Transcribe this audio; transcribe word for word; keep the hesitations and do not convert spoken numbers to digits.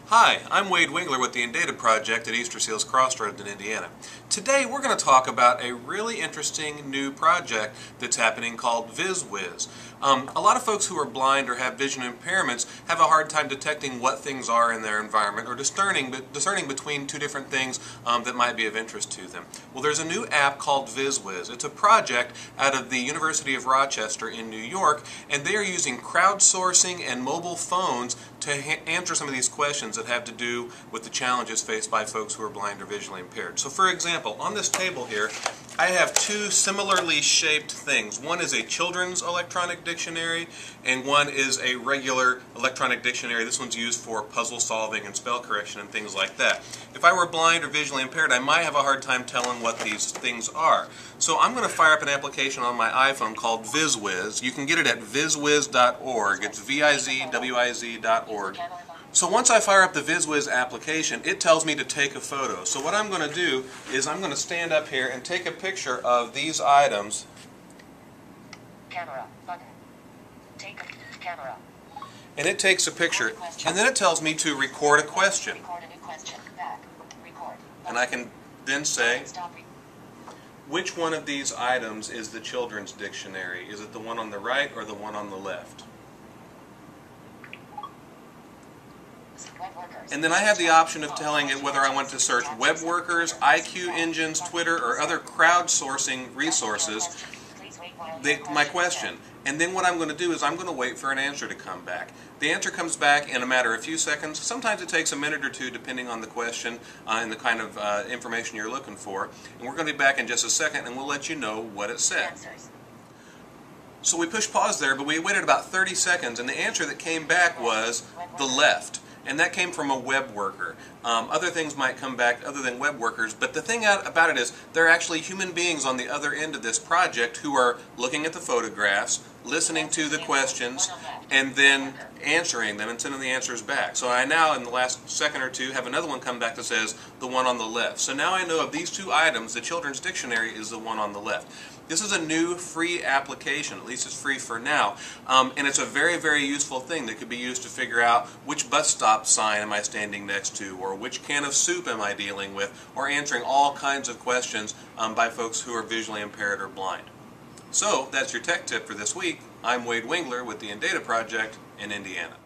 Hi, I'm Wade Wingler with the Indata Project at Easter Seals Crossroads in Indiana. Today we're going to talk about a really interesting new project that's happening called VizWiz. Um, a lot of folks who are blind or have vision impairments have a hard time detecting what things are in their environment or discerning, discerning between two different things um, that might be of interest to them. Well, there's a new app called VizWiz. It's a project out of the University of Rochester in New York, and they are using crowdsourcing and mobile phones to answer some of these questions that have to do with the challenges faced by folks who are blind or visually impaired. So for example, on this table here, I have two similarly shaped things. One is a children's electronic dictionary, and one is a regular electronic dictionary. This one's used for puzzle solving and spell correction and things like that. If I were blind or visually impaired, I might have a hard time telling what these things are. So I'm going to fire up an application on my iPhone called VizWiz. You can get it at viz wiz dot org. It's V I Z W I Z dot org. So once I fire up the VizWiz application, it tells me to take a photo. So what I'm going to do is I'm going to stand up here and take a picture of these items. Camera button. Take a camera. And it takes a picture. And then it tells me to record a question. Record a new question. Back. Record. And I can then say, which one of these items is the children's dictionary? Is it the one on the right or the one on the left? And then I have the option of telling it whether I want to search web workers, I Q engines, Twitter, or other crowdsourcing resources, the, my question. And then what I'm going to do is I'm going to wait for an answer to come back. The answer comes back in a matter of a few seconds. Sometimes it takes a minute or two depending on the question uh, and the kind of uh, information you're looking for. And we're going to be back in just a second and we'll let you know what it said. So we pushed pause there, but we waited about thirty seconds, and the answer that came back was the left. And that came from a web worker. Um, other things might come back other than web workers, but the thing out about it is there are actually human beings on the other end of this project who are looking at the photographs, listening to the questions, and then answering them and sending the answers back. So I now, in the last second or two, have another one come back that says the one on the left. So now I know of these two items, the children's dictionary is the one on the left. This is a new free application, at least it's free for now, um, and it's a very, very useful thing that could be used to figure out which bus stop sign am I standing next to, or which can of soup am I dealing with, or answering all kinds of questions um, by folks who are visually impaired or blind. So that's your tech tip for this week. I'm Wade Wingler with the Indata Project in Indiana.